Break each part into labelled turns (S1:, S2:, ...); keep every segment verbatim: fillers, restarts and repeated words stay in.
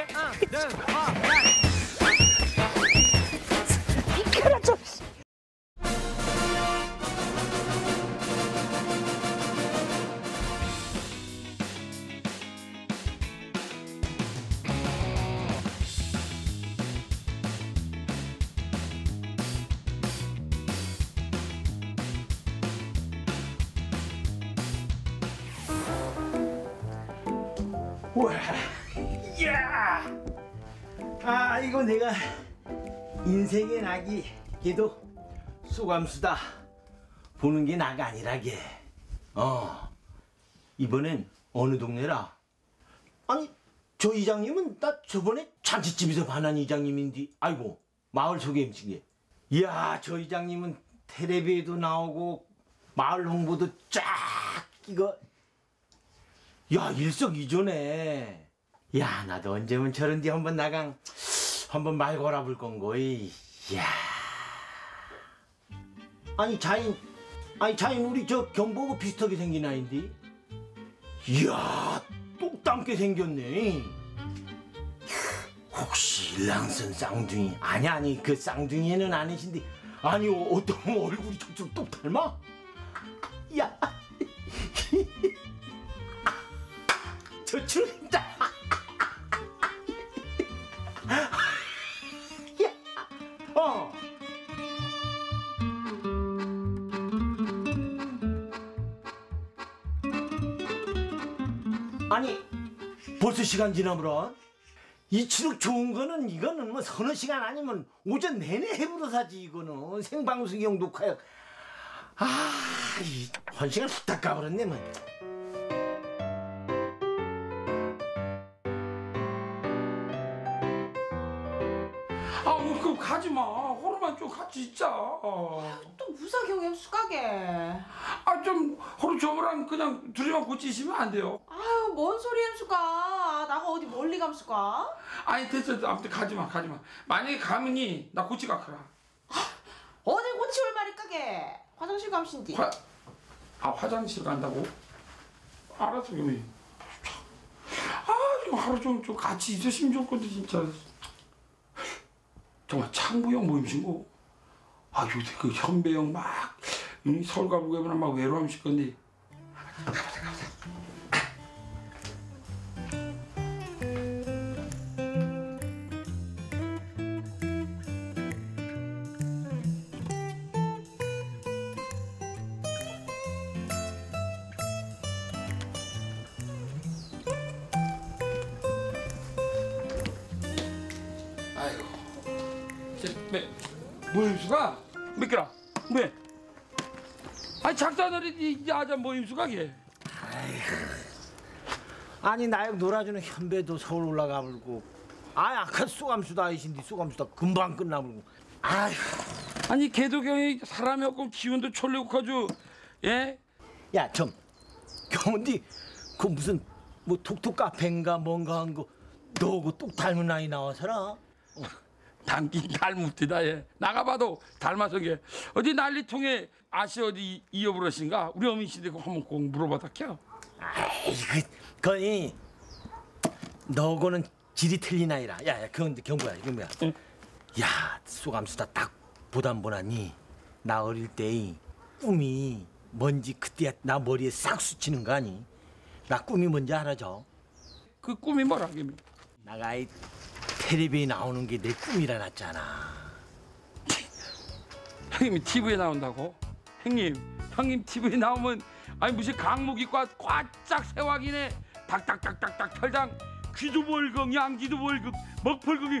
S1: 그렇죠.
S2: 우와, 이야, 아 이거 내가 인생의 낙이 걔도 쏘감수다 보는 게 낙 아니라게. 어, 이번엔 어느 동네라? 아니 저 이장님은 나 저번에 잔치집에서 반한 이장님인데, 아이고 마을 소개 음식에. 이야, 저 이장님은 텔레비에도 나오고 마을 홍보도 쫙 이거. 야, 일석이조네. 야, 나도 언제면 저런데 한번 나강 한번 말 걸어볼 건거이. 야, 아니 자인, 아니 자인 우리 저 경보고 비슷하게 생긴 아인데. 이야, 똑닮게 생겼네. 혹시 일랑선 쌍둥이? 아니 아니 그 쌍둥이는 아니신데, 아니 어떤 얼굴이 저쪽 똑 닮아? 야. 저 출다. 야, 어. 아니 벌써 시간 지나버려. 이치록 좋은 거는 이거는 뭐 서너 시간 아니면 오전 내내 해부러 사지. 이거는 생방송용 녹화역. 아, 이 한 시간 후딱 가버렸네 뭐.
S3: 아우 그럼 가지마. 하루만 좀 같이 있자.
S4: 또 무사 경영 수가게.
S3: 아 좀 하루 저거랑 그냥 둘이만 같이 있으면 안 돼요?
S4: 아유 뭔 소리 햄수가. 나가 어디 멀리 감수가?
S3: 아니 됐어. 아무튼 가지마 가지마. 만약에 가면이 나 고치 가크라.
S4: 어디 고치 올 말이 까게. 화장실 감신디.
S3: 화... 아 화장실 간다고? 알았어 그러면. 아 이거 하루 좀, 좀 같이 있었으면 좋거든 진짜. 정말 창부형 모임신고. 아 요새 그 현배형 막 응? 서울 가보고 해보나 막 외로움실 건데. 가보자 가보자. 아이고. 네. 모임수가 몇 개라? 네. 아니 작사들이 야자 모임수가 게.
S2: 아니 나역 놀아주는 현배도 서울 올라가 불고, 아 아까 쏘감수다 아이신데 쏘감수다 금방 끝나불고. 아휴.
S3: 아니 개도경이 사람이 없고 기운도 철리고 가지고. 예?
S2: 야 좀 경운디 그 무슨 뭐 톡톡 카페인가 뭔가 한 거 너하고 똑 닮은 아이 나와서라. 어.
S3: 닮긴 닮았디다. 예. 나가봐도 닮아서 게. 어디 난리통에 아시 어디 이어부러신가? 우리 어민 씨한테 한번 꼭 물어봐다 켜.
S2: 아이 그 거의 너하고는 질이 틀린 아이라. 야야 그건 경보야 경보야.
S3: 응.
S2: 야 쏘감수다 딱 보다 안 보나니 나 어릴 때의 꿈이 뭔지 그때 나 머리에 싹 스치는 거 아니? 나 꿈이 뭔지 알아죠?
S3: 그 꿈이 뭐라 게?
S2: 나가 이 텔레비에 나오는 게 내 꿈이라 났잖아.
S3: 형님이 티비에 나온다고? 형님, 형님 티비에 나오면 아니 무슨 강목이과 꽉짝 세왕이네. 닥닥닥닥닥 털당 귀도 벌금 양기도 벌금 먹벌금이.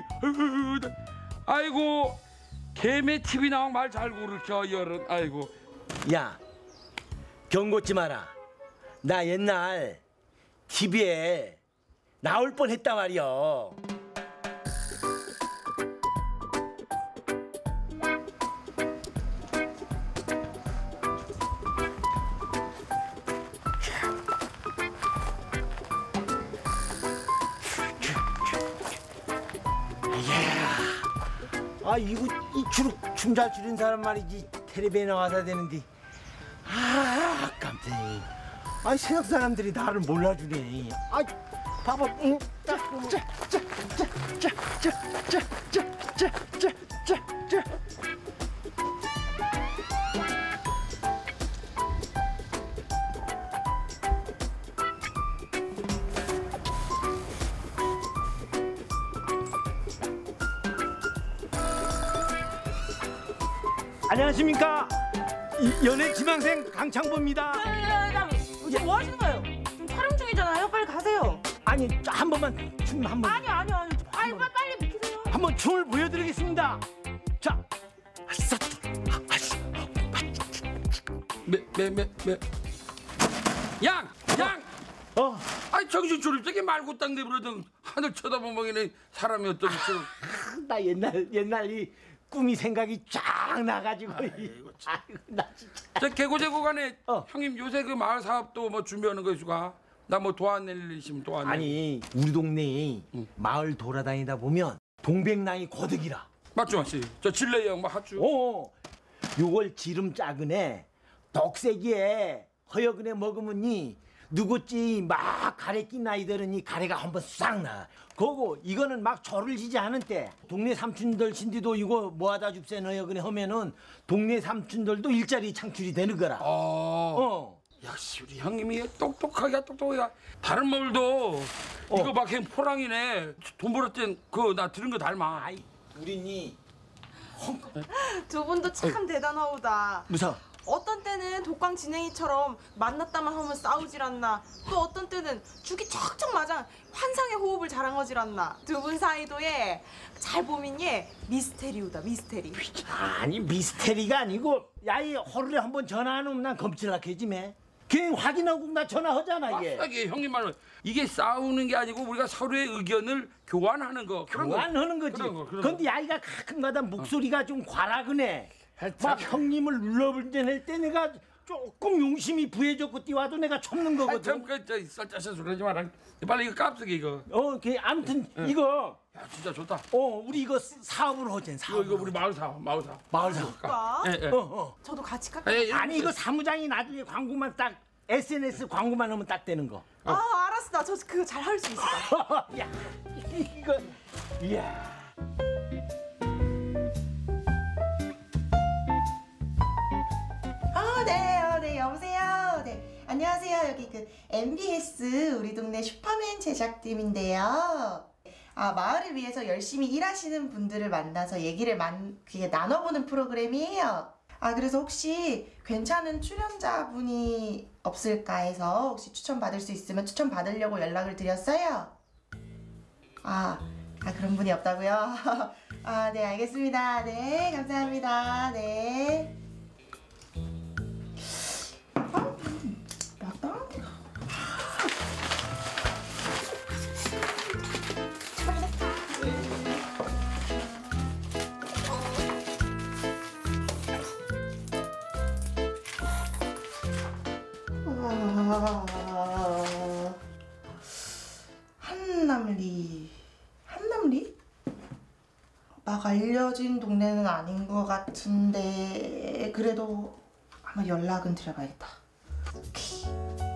S3: 아이고 개매 티비 나온 말 잘 고르켜 여름. 아이고.
S2: 야 경고치 마라. 나 옛날 티비에 나올 뻔했단 말이여. 아 이거 이 주룩 춤 잘 추는 사람 말이지 텔레비에 나와서 되는데. 아 깜짝이. 아 세상 사람들이 나를 몰라주네. 아 봐봐. 응. 자, 자, 자, 자. 짜짜짜짜짜짜짜. 안녕하십니까? 이- 연예 지망생 강창보입니다.
S4: 지금 뭐 하시는 거예요? 지금 촬영 중이잖아요. 빨리 가세요.
S2: 아니 한 번만 춤 한번
S4: 아니 아니 아니. 빨리 빨리 빨리 비키세요.
S2: 한번 춤을 보여드리겠습니다. 자, 아싸, 아싸.
S3: 매매매매 양! 양!
S2: 어,
S3: 아니 정신 조립되게 말고 딱 내버려둔 하늘 쳐다보면 사람이 어떤 것처럼.
S2: 나 옛날 옛날 이 꿈이 생각이 쫙 나가지고. 아이고, 아이고 나 진짜.
S3: 저 개고제고간에
S2: 어.
S3: 형님 요새 그 마을 사업도 뭐 준비하는 거 있수가? 나 뭐 도와낼 일 있으면 도와내.
S2: 아니 우리 동네에 마을 돌아다니다 보면 동백나이 고득이라.
S3: 맞죠 맞지? 저 진레이 형뭐 하죠.
S2: 어, 요걸 지름 짜근에 덕세기에 허여근에 먹으면니 누구지 막 가래 낀 아이들은 이 가래가 한번 싹 나. 그거 이거는 막 절을 지지 않은 때 동네 삼촌들 신디도 이거 모아다 줍세 허여근에 하면은 동네 삼촌들도 일자리 창출이 되는 거라.
S3: 어.
S2: 어.
S3: 역시 우리 형님이 똑똑하게 똑똑하게. 다른 마을도
S2: 어.
S3: 이거 막 그냥 포랑이네. 돈 벌었던 그거 나 들은 거 닮아.
S2: 아이 우리니
S4: 두 분도 참 대단하오다.
S2: 무서.
S4: 어떤 때는 독광 진행이처럼 만났다만 하면 싸우질 않나. 또 어떤 때는 죽이 척척 맞아 환상의 호흡을 자랑하질 않나. 두 분 사이도 예, 잘 보면 예 미스테리오다 미스테리.
S2: 아니 미스테리가 아니고 야이 하루에 한 번 전화하면 난 검칠락해지매. 그냥 확인하고 나 전화하잖아 이게.
S3: 맞다게 형님 말은 이게 싸우는 게 아니고 우리가 서로의 의견을 교환하는 거. 그런 거.
S2: 교환하는 거지.
S3: 그런 거, 그런
S2: 근데
S3: 거.
S2: 아이가 가끔가다 목소리가 좀 과라그네. 막 형님을 눌러볼 때 내가 조금 용심이 부해졌고 뛰와도 내가 참는 거거든.
S3: 참그저 쌀짜서 소리 하지 마라. 빨리 이거 깝쓰기 이거.
S2: 어, 그 아무튼 이거
S3: 야 진짜 좋다.
S2: 어 우리 이거 사업을 하자.
S3: 이거
S2: 사업.
S3: 이거 우리 마을 사업 마을 사업.
S2: 마을 사업.
S4: 까?
S3: 예 예.
S2: 어, 어.
S4: 저도 같이 갈까요?
S3: 예, 예.
S2: 아니 이거 사무장이 나중에 광고만 딱 에스엔에스 광고만 하면 딱 되는 거.
S4: 아 알았어. 나 저 그거 잘 할 수 있어.
S2: 야 이거 이야.
S5: 아, 네, 어, 네, 여보세요. 네, 안녕하세요. 여기 그 엠비에스 우리 동네 슈퍼맨 제작팀인데요. 아, 마을을 위해서 열심히 일하시는 분들을 만나서 얘기를 만, 그게 나눠보는 프로그램이에요. 아, 그래서 혹시 괜찮은 출연자분이 없을까 해서 혹시 추천 받을 수 있으면 추천 받으려고 연락을 드렸어요. 아, 아 그런 분이 없다고요? 아, 네, 알겠습니다. 네, 감사합니다. 네. 마땅한데. 아, 한남리. 한남리? 막 알려진 동네는 아닌 것 같은데 그래도 한번 연락은 드려봐야겠다. 오케이.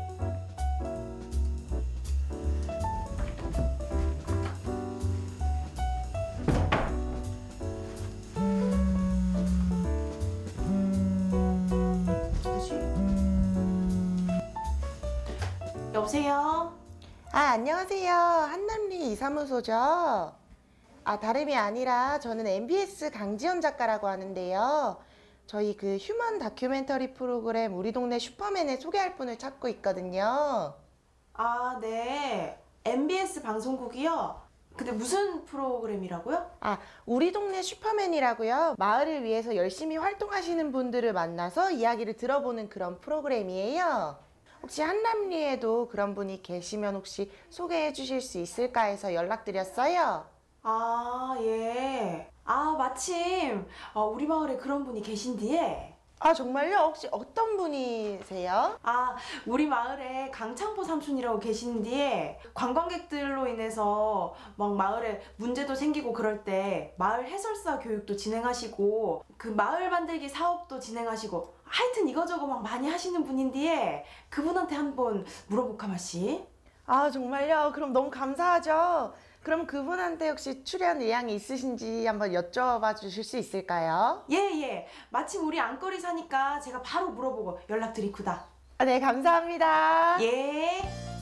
S4: 여보세요.
S5: 아, 안녕하세요. 한남리 이사무소죠? 아, 다름이 아니라 저는 엠비에스 강지연 작가라고 하는데요. 저희 그 휴먼 다큐멘터리 프로그램 우리 동네 슈퍼맨에 소개할 분을 찾고 있거든요.
S4: 아 네. 엠비에스 방송국이요. 근데 무슨 프로그램이라고요?
S5: 아, 우리 동네 슈퍼맨이라고요. 마을을 위해서 열심히 활동하시는 분들을 만나서 이야기를 들어보는 그런 프로그램이에요. 혹시 한남리에도 그런 분이 계시면 혹시 소개해 주실 수 있을까 해서 연락드렸어요.
S4: 아 예. 아 마침 어, 우리 마을에 그런 분이 계신디에.
S5: 아, 정말요? 혹시 어떤 분이세요?
S4: 아 우리 마을에 강창보 삼촌이라고 계시는데 관광객들로 인해서 막 마을에 문제도 생기고 그럴 때 마을 해설사 교육도 진행하시고 그 마을 만들기 사업도 진행하시고 하여튼 이거저거 막 많이 하시는 분인데 그분한테 한번 물어볼까 마시.
S5: 아, 정말요? 그럼 너무 감사하죠. 그럼 그분한테 혹시 출연 의향이 있으신지 한번 여쭤봐 주실 수 있을까요?
S4: 예, 예. 마침 우리 안거리 사니까 제가 바로 물어보고 연락드리구다.
S5: 아, 네, 감사합니다.
S4: 예.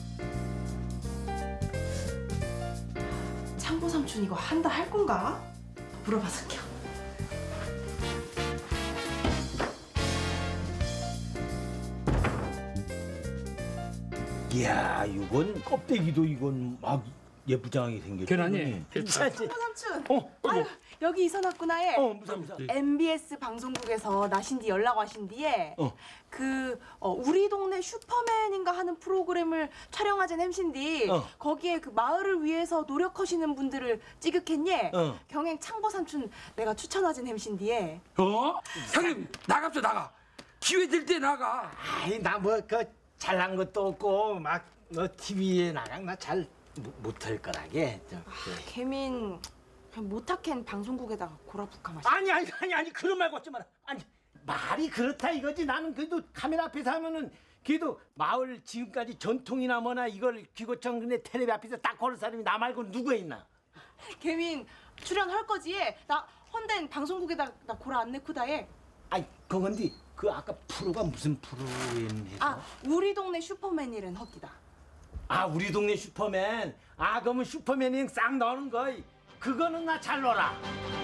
S4: 창보 삼촌 이거 한다 할 건가? 물어봐서 켜.
S2: 이야, 이건 껍데기도 이건 막 예쁘장하게 생겼지.
S3: 계란이.
S2: 괜찮지?
S4: 창보 삼촌.
S2: 어,
S4: 아유, 여기 이사놨구나에.
S2: 어, 무사 무사.
S4: 엠비에스 방송국에서 나신 뒤 연락 와신 뒤에
S2: 어.
S4: 그 어, 우리 동네 슈퍼맨인가 하는 프로그램을 촬영하자는 햄신디
S2: 어.
S4: 거기에 그 마을을 위해서 노력하시는 분들을 찌극했니
S2: 어.
S4: 경행 창보 삼촌 내가 추천하진 햄신디에
S3: 어? 형님 나갑시다 나가. 기회 될 때 나가.
S2: 아이, 나 뭐 그 잘난 것도 없고 막 너 티비에 나가 나 잘 못할 거라게. 저, 그.
S4: 개민 못하캔 방송국에다가 고라부카 마시.
S2: 아니 아니 아니 아니 그런 말 걷지 마라. 아니 말이 그렇다 이거지. 나는 그래도 카메라 앞에서 하면은 그래도 마을 지금까지 전통이나 뭐나 이걸 귀고청 근데 텔레비 앞에서 딱 걸을 사람이 나 말고 누가 있나?
S4: 개민 출연할 거지? 나 헌된 방송국에다 나 고라 안 내쿠다에.
S2: 아이 그건데 그 아까 프로가 무슨 프로인 해서?
S4: 아 우리 동네 슈퍼맨이란 헛기다.
S2: 아 우리 동네 슈퍼맨. 아 그러면 슈퍼맨이 싹 넣는 거 그거는 나 잘 놀아.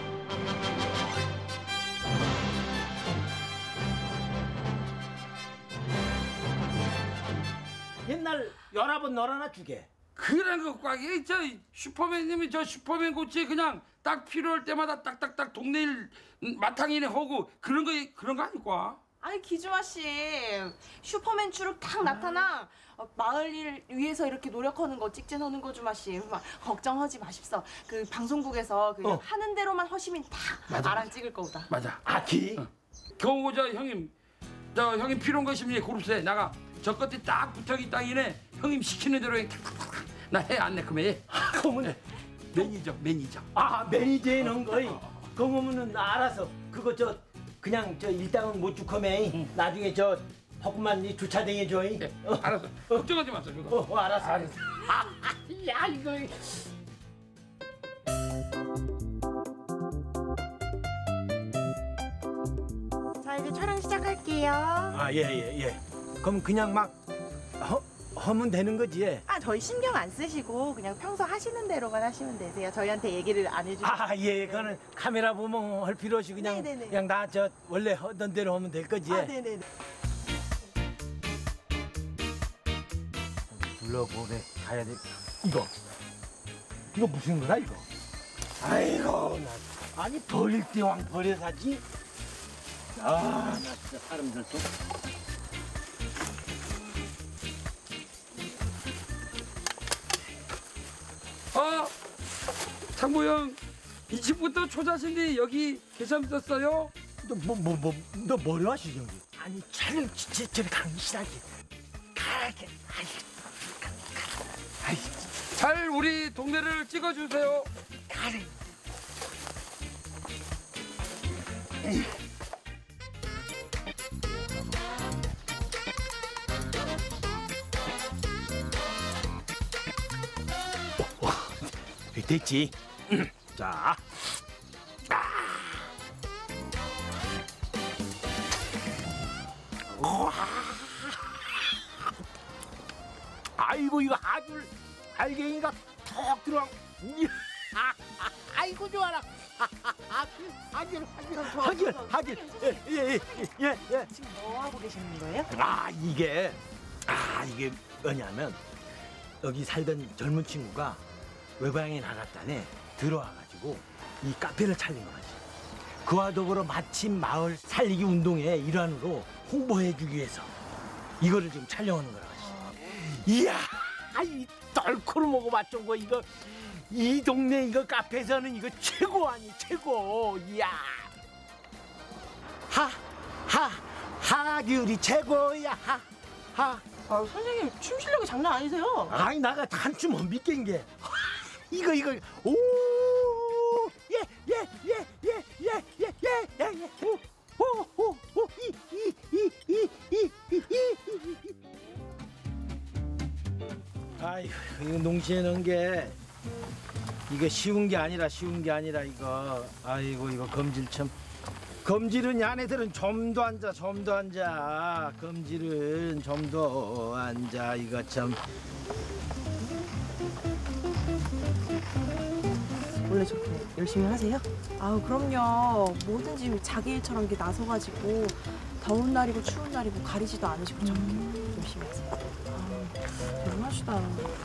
S2: 옛날 열아번 널어나 주게.
S3: 그런 거 꽉이 저 슈퍼맨님이 저 슈퍼맨 고치 그냥 딱 필요할 때마다 딱딱딱 동네 일 마탕이네 하고 그런 거 그런 거 아닐까?
S4: 아니 기주아 씨 슈퍼맨 추룩 딱 나타나 어, 마을 일 위해서 이렇게 노력하는 거 찍재놓는 거 주마 씨 막 걱정하지 마십소. 그 방송국에서 그
S2: 어.
S4: 하는 대로만 하시면 다
S3: 맞아,
S4: 알아 찍을 거다.
S3: 맞아.
S2: 아기.
S3: 어. 겨우 저 형님 저 형님 필요한 거 있으면 고릅세 나가. 저 끝에 딱 붙어기 땅이네. 형님 시키는 대로 해. 나 해 안 내 그러면 해.
S2: 그러면
S3: 매니저 매니저.
S2: 아 매니저에 넣은 거이. 그러면은 알아서 그거 저 그냥 저 일당은 못 주커매. 나중에 저 허구만 이 주차등에 줘이.
S3: 네,
S2: 어,
S3: 알았어. 걱정하지 마세요. 그거.
S2: 어, 어 알았어.
S3: 알았어.
S2: 야 이거.
S5: 자, 이제 촬영 시작할게요.
S2: 아 예 예 예. 그럼 그냥 막 허, 하면 되는 거지.
S5: 아, 저희 신경 안 쓰시고 그냥 평소 하시는 대로만 하시면 되세요. 저희한테 얘기를 안 해주시고.
S2: 아 예, 그거는 카메라 보면 할 필요 없이 그냥
S5: 네네네.
S2: 그냥 나 저 원래 하던 대로 하면 될 거지.
S5: 아, 네네네.
S2: 불러보래 가야 돼. 이거 이거 무슨 거라 이거? 아이고 나 아니 버릴 때 왕 버려 사지. 아나 진짜 사람들 또.
S3: 아 창모 형 이 집부터 초자신데 여기 계산 썼어요?
S2: 너뭐 뭐 뭐 너 뭐려 하시지 여기? 아니 촬영 진짜 저리 강실하게 가게. 아이 아이
S3: 잘 우리 동네를 찍어주세요.
S2: 가래. 됐지. 자. 아이고 이거 아주 알갱이가 턱 들어가. 아이고 좋아라. 하길 하길 하길 하길 예예예 예, 예.
S5: 지금 뭐 하고 계시는 거예요?
S2: 아 이게 아 이게 뭐냐면 여기 살던 젊은 친구가 외방에 나갔다네 들어와가지고 이 카페를 차린 거지. 그와 더불어 마침 마을 살리기 운동의 일환으로 홍보해주기 위해서 이거를 지금 촬영하는 거라. 이야 이 덜크로 먹어봤 정거 이거 이 동네 이거 카페에서는 이거 최고 아니 최고. 이야 하하 하귤이 최고야 하하.
S5: 아, 선생님 춤 실력이 장난 아니세요?
S2: 아니 나가 한춤 못 믿긴 게 이거 이거 오예예예예예예예오오오이이이이이이 아이고 이거 농시해 놓은 게 이거 쉬운 게 아니라 쉬운 게 아니라 이거 아이고 이거 검질 참 검질은 야네들은 좀 더 앉아 좀 더 앉아 검질은 좀 더 앉아 이거 참
S4: 원래 저렇게 열심히 하세요? 아우 그럼요. 뭐든지 자기 일처럼 이렇게 나서가지고 더운 날이고 추운 날이고 가리지도 않으시고 저렇게 열심히 하세요. 아우 대단하시다.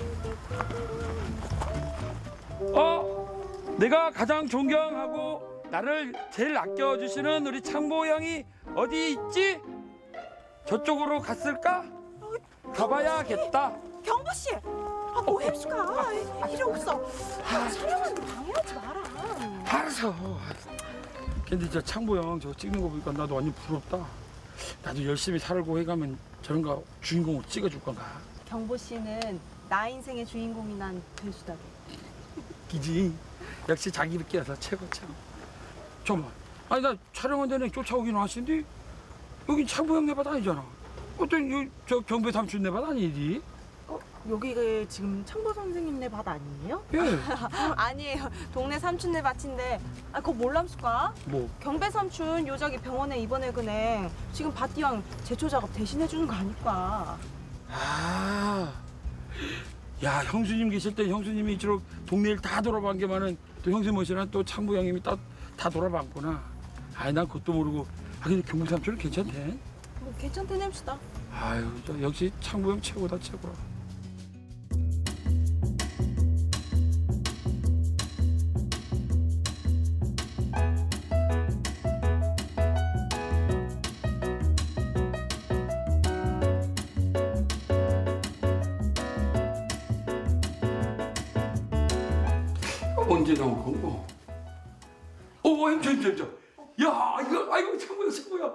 S3: 어? 내가 가장 존경하고 나를 제일 아껴주시는 우리 창보 형이 어디 있지? 저쪽으로 갔을까? 가봐야겠다.
S4: 경보 씨, 아 뭐해 수가? 이리 없어. 아, 촬영하는데 방해하지 마라.
S3: 알았어. 근데 저 창보 형 저거 찍는 거 보니까 나도 완전 부럽다. 나도 열심히 살고 해가면 저런 거 주인공으로 찍어줄 건가?
S4: 경보 씨는 나 인생의 주인공이 난 될수다고.
S3: 기지. 역시 자기 믿기라서 최고 최고. 잠깐만. 아니 나 촬영한 데는 쫓아오긴 왔는데 여긴 창보 형 내밭 아니잖아. 어떤 요, 저 경배 삼촌 내밭 아니지?
S4: 어? 여기가 지금 창보 선생님네 밭 아니에요?
S3: 예.
S4: 아니에요. 동네 삼촌네 밭인데 아 그거 몰람수까?
S3: 뭐?
S4: 경배 삼촌 요자기 병원에 입원해 그네. 지금 밭이왕 제초 작업 대신해 주는 거 아닐까?
S3: 아. 야 형수님 계실 때 형수님이 이쪽 동네를 다 돌아본 게 많은 또 형수님 모시는 또 창보 형님이 다, 다 돌아봤구나. 아니 난 그것도 모르고. 아 근데 경배 삼촌은 괜찮대.
S4: 뭐 괜찮대 냅시다.
S3: 아유 저 역시 창보 형 최고다 최고라. 언제 나올 건가? 어, 힘줘, 힘줘, 힘줘. 야, 이거, 아이고, 창보야, 창보야.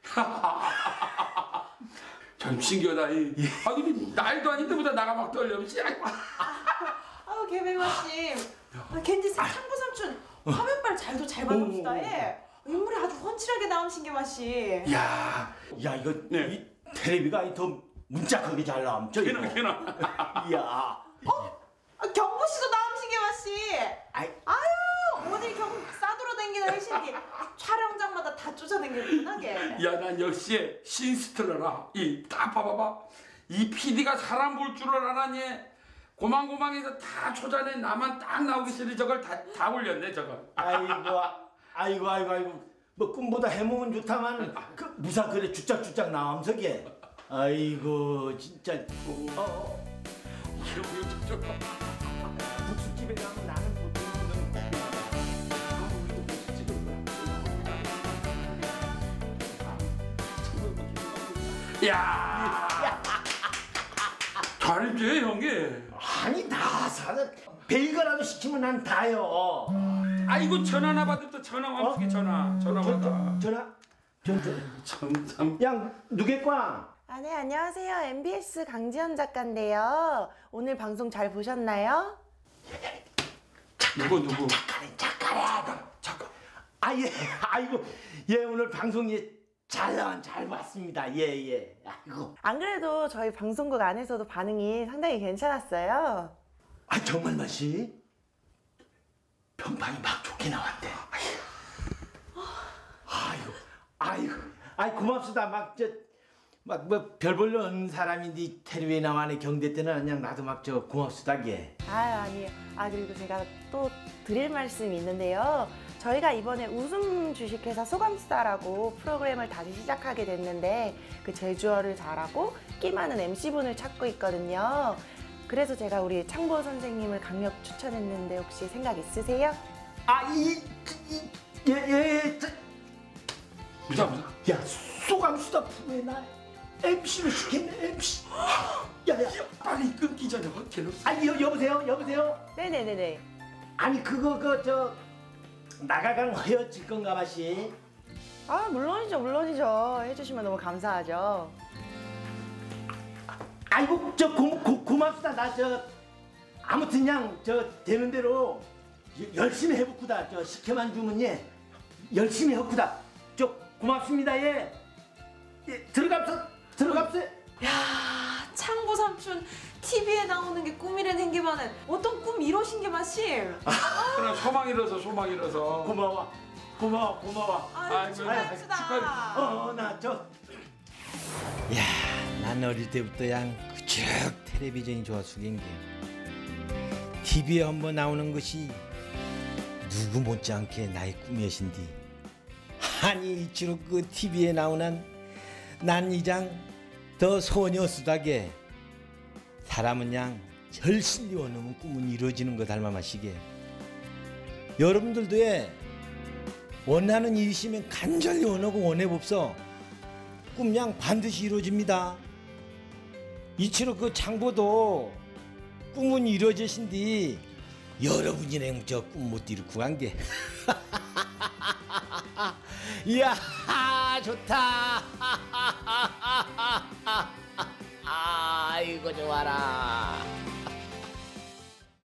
S3: 참 신기하다. 이. 아, 근데 날도 아닌데보다 나가 막 떨려. 아이고.
S4: 아우 개백마님. 아, 겐지 창보 삼촌 화면빨 잘도 잘 받읍시다. 예. 인물이 아주 훤칠하게 나오신 게 맛이.
S2: 야, 야 이거
S3: 네.
S2: 이 텔레비가 더 문짝하게 잘 나옴죠 이거.
S3: 걔나, 걔나.
S2: 야,
S4: 아, 경보 씨도 나오신 게 맛이.
S2: 아이,
S4: 아유 어딜 경 싸돌아다니기나 하시니 촬영장마다 다 쫓아다니구나 걔.
S3: 야, 난 역시 신스트러라. 이, 딱 봐봐봐. 이 피디가 사람 볼 줄을 알아니. 고만고만해서 다 초자네 나만 딱 나오기 싫으니 저걸 다, 다 올렸네, 저걸.
S2: 아이고, 아이고, 아이고, 아이고. 뭐 꿈보다 해몽은 좋다만 그 무사 그래 주짝주짝 나옴석에. 아이고, 진짜. 어, 어. 국수집에 가면 나는 보통 이런 거.
S3: 야, 잘했지 형이.
S2: 아니 나 사는 별거라도 시키면 난 다요.
S3: 아이고 전화 나 받을 때 전화 왕숙이 전화 전화
S2: 전-
S3: 받아.
S2: 전- 전화 전화
S3: 참참.
S2: 야 누구겠꽝?
S5: 아, 네, 안녕하세요. 엠비에스 강지연 작가인데요. 오늘 방송 잘 보셨나요?
S3: 누구 누구?
S2: 작가네 작가네 작가. 아예 아이고 예 오늘 방송 예잘 나온 잘 봤습니다. 예예 예. 아이고
S5: 안 그래도 저희 방송국 안에서도 반응이 상당히 괜찮았어요.
S2: 아 정말 맛이 평판이 막 좋게 나왔대. 아이고 아이고 아이 고맙습니다. 막 저 막 뭐 별 볼일 없는 사람인데 텔레비에 나와는 경대 때는 그냥 나도 막 저 고맙습니다. 예.
S5: 아, 아니에요. 아, 그리고 제가 또 드릴 말씀이 있는데요. 저희가 이번에 웃음 주식회사 소감수다라고 프로그램을 다시 시작하게 됐는데 그 제주어를 잘하고 끼 많은 엠씨분을 찾고 있거든요. 그래서 제가 우리 창보 선생님을 강력 추천했는데 혹시 생각 있으세요?
S2: 아이예예
S3: 보자 보자.
S2: 야 소감수다 프로에 나 엠씨를 시켰네 엠씨. 야야
S3: 빨리 끊기 전에 확 개로.
S2: 아 여, 여보세요 여보세요.
S5: 네네네네.
S2: 아니 그거 그 저 나가강 헤어질 건가 마시.
S5: 아, 물론이죠, 물론이죠. 해주시면 너무 감사하죠.
S2: 아이고 저 고, 고, 고맙습니다. 나 저 아무튼 그냥 저 되는 대로 여- 열심히 해보구다. 저 시켜만 주면 예 열심히 해보구다. 저 고맙습니다. 예, 예 들어갑서 들어갑서.
S4: 야 창보 삼촌 티비에 나오는 게 꿈이란 행기만은 어떤 꿈 이루신 게 마심?
S3: 그럼 소망 이뤄서 소망 이뤄서.
S2: 고마워 고마워 고마워.
S4: 아유
S3: 아이고,
S4: 축하합시다.
S2: 어나 저. 야, 난 어릴 때부터 양 쭉 텔레비전이 좋아 죽인 게 티비에 한번 나오는 것이 누구 못지않게 나의 꿈이었신디. 아니 이치로 그 티비에 나오는 난 이장 더 소녀 수다게 사람은 양 절실히 원하면 꿈은 이루어지는 거 닮아마시게. 여러분들도 예 원하는 일이 있으면 간절히 원하고 원해봅소. 꿈양 반드시 이루어집니다. 이치로 그 장보도 꿈은 이루어지신디 여러분이랑 저 꿈 못 이루고 간 게. 이야 좋다. 아이고 좋아라.